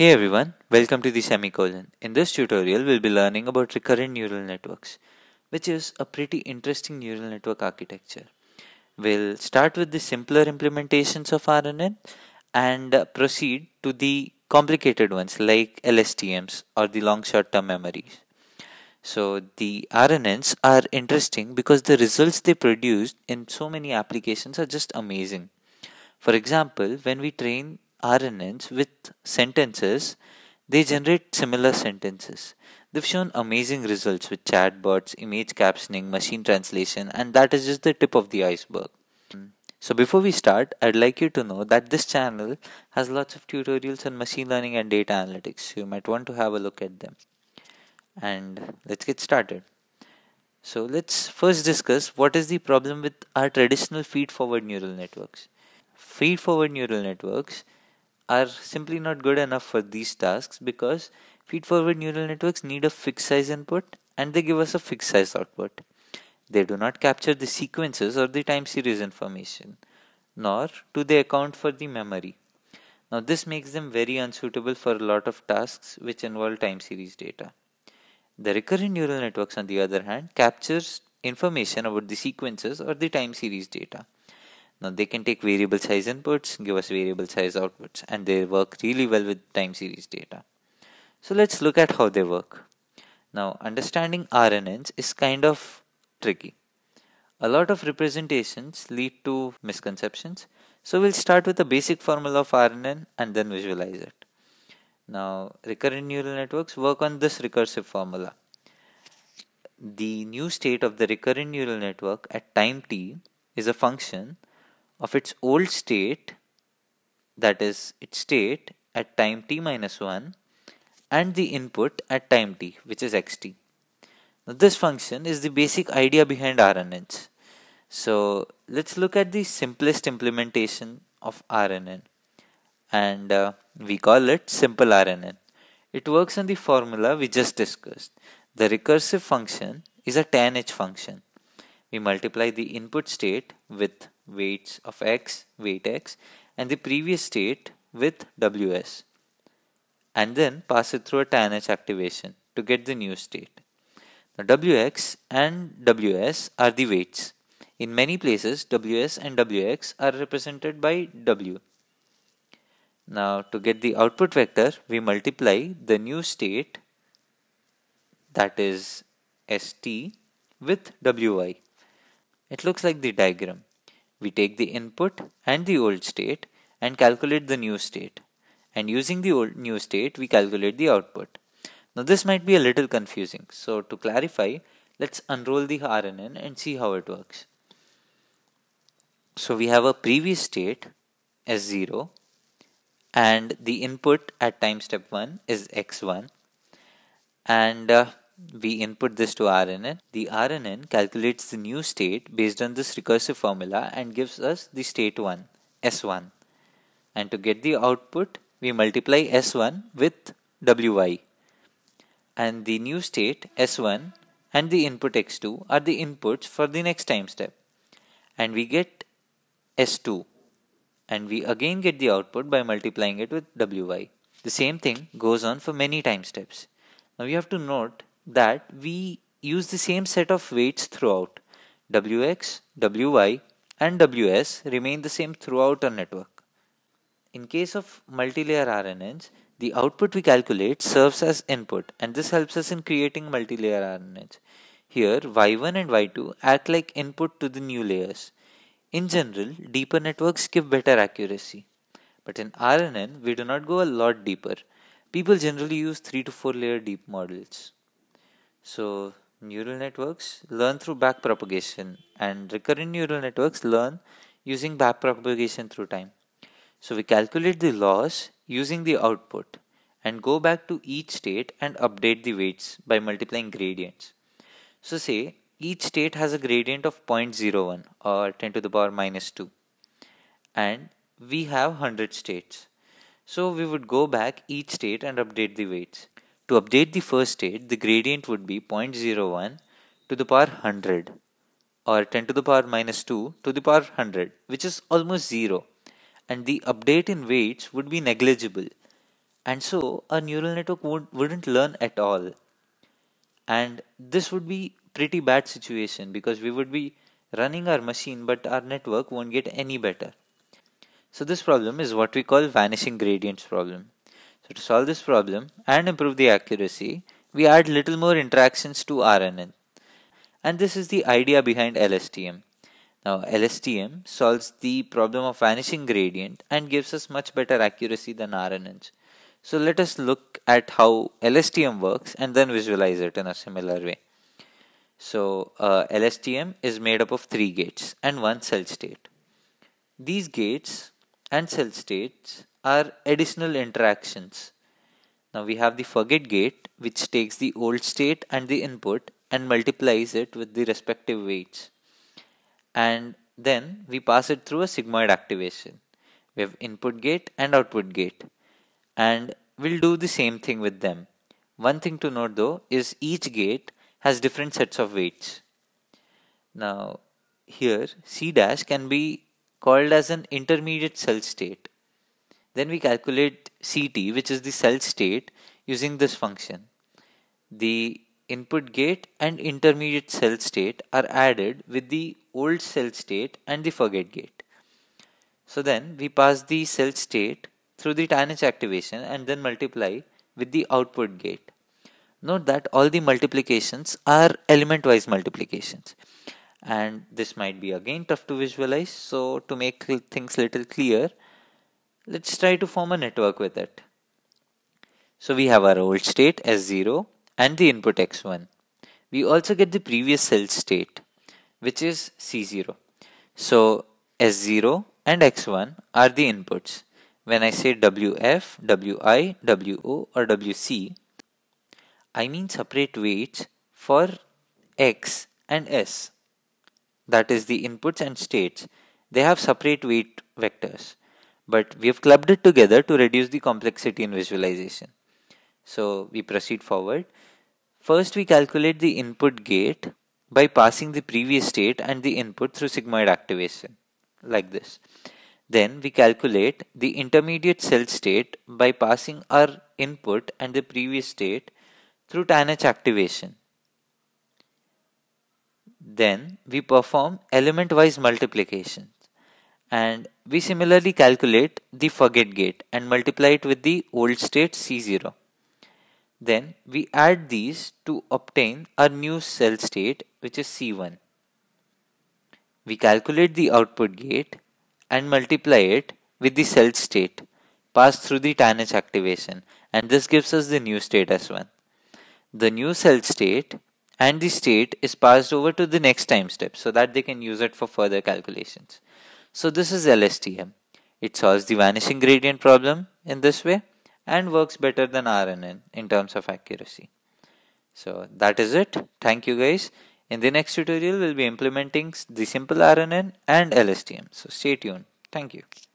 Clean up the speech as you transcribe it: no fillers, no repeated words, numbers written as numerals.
Hey everyone, welcome to the Semicolon. In this tutorial, we'll be learning about recurrent neural networks, which is a pretty interesting neural network architecture. We'll start with the simpler implementations of RNN and proceed to the complicated ones like LSTMs or the long short-term memories. So the RNNs are interesting because the results they produce in so many applications are just amazing. For example, when we train RNNs with sentences, they generate similar sentences. They've shown amazing results with chatbots, image captioning, machine translation, and that is just the tip of the iceberg. So before we start, I'd like you to know that this channel has lots of tutorials on machine learning and data analytics. So you might want to have a look at them. And let's get started. So let's first discuss what is the problem with our traditional feed-forward neural networks. Feed-forward neural networks are simply not good enough for these tasks because feed-forward neural networks need a fixed size input and they give us a fixed size output. They do not capture the sequences or the time series information, nor do they account for the memory. Now this makes them very unsuitable for a lot of tasks which involve time series data. The recurrent neural networks, on the other hand, captures information about the sequences or the time series data. Now they can take variable size inputs, give us variable size outputs, and they work really well with time series data. So let's look at how they work. Now understanding RNNs is kind of tricky. A lot of representations lead to misconceptions. So we'll start with a basic formula of RNN and then visualize it. Now recurrent neural networks work on this recursive formula. The new state of the recurrent neural network at time t is a function of its old state, that is its state at time t minus 1, and the input at time t, which is xt. Now this function is the basic idea behind RNNs. So let's look at the simplest implementation of RNN, and we call it simple RNN. It works on the formula we just discussed. The recursive function is a tanh function. We multiply the input state with weights of x, weight x, and the previous state with ws, and then pass it through a tanh activation to get the new state. Now wx and ws are the weights. In many places, ws and wx are represented by w. Now to get the output vector, we multiply the new state, that is st, with wi. It looks like the diagram. We take the input and the old state and calculate the new state. And using the old new state, we calculate the output. Now this might be a little confusing. So to clarify, let's unroll the RNN and see how it works. So we have a previous state S0 and the input at time step 1 is x1, and we input this to RNN. The RNN calculates the new state based on this recursive formula and gives us the state 1, S1. And to get the output, we multiply S1 with wi. And the new state S1 and the input x2 are the inputs for the next time step. And we get S2. And we again get the output by multiplying it with wi. The same thing goes on for many time steps. Now you have to note that we use the same set of weights throughout. Wx, wy, and ws remain the same throughout our network. In case of multilayer RNNs, the output we calculate serves as input, and this helps us in creating multilayer RNNs. Here, y1 and y2 act like input to the new layers. In general, deeper networks give better accuracy. But in RNN, we do not go a lot deeper. People generally use 3 to 4 layer deep models. So neural networks learn through backpropagation, and recurrent neural networks learn using backpropagation through time. So we calculate the loss using the output and go back to each state and update the weights by multiplying gradients. So say each state has a gradient of 0.01 or 10 to the power minus 2, and we have 100 states. So we would go back each state and update the weights. To update the first state, the gradient would be 0.01 to the power 100 or 10 to the power minus 2 to the power 100, which is almost 0. And the update in weights would be negligible. And so a neural network wouldn't learn at all. And this would be pretty bad situation because we would be running our machine but our network won't get any better. So this problem is what we call vanishing gradients problem. So to solve this problem and improve the accuracy, we add little more interactions to RNN. And this is the idea behind LSTM. Now LSTM solves the problem of vanishing gradient and gives us much better accuracy than RNNs. So let us look at how LSTM works and then visualize it in a similar way. So LSTM is made up of 3 gates and 1 cell state. These gates and cell states are additional interactions. Now we have the forget gate, which takes the old state and the input and multiplies it with the respective weights. And then we pass it through a sigmoid activation. We have input gate and output gate. And we'll do the same thing with them. One thing to note though is each gate has different sets of weights. Now here C dash can be called as an intermediate cell state. Then we calculate CT, which is the cell state, using this function. The input gate and intermediate cell state are added with the old cell state and the forget gate. So then we pass the cell state through the tanh activation and then multiply with the output gate. Note that all the multiplications are element-wise multiplications. And this might be again tough to visualize, so to make things little clear, let's try to form a network with it. So we have our old state S0 and the input X1. We also get the previous cell state, which is C0. So S0 and X1 are the inputs. When I say WF, WI, WO or WC, I mean separate weights for X and S. That is the inputs and states. They have separate weight vectors, but we have clubbed it together to reduce the complexity in visualization. So we proceed forward. First we calculate the input gate by passing the previous state and the input through sigmoid activation, like this. Then we calculate the intermediate cell state by passing our input and the previous state through tanh activation. Then we perform element-wise multiplication and we similarly calculate the forget gate and multiply it with the old state C0. Then we add these to obtain our new cell state, which is C1. We calculate the output gate and multiply it with the cell state passed through the tanh activation, and this gives us the new state S1. The new cell state and the state is passed over to the next time step so that they can use it for further calculations. So this is LSTM. It solves the vanishing gradient problem in this way and works better than RNN in terms of accuracy. So that is it. Thank you guys. In the next tutorial, we'll be implementing the simple RNN and LSTM. So stay tuned. Thank you.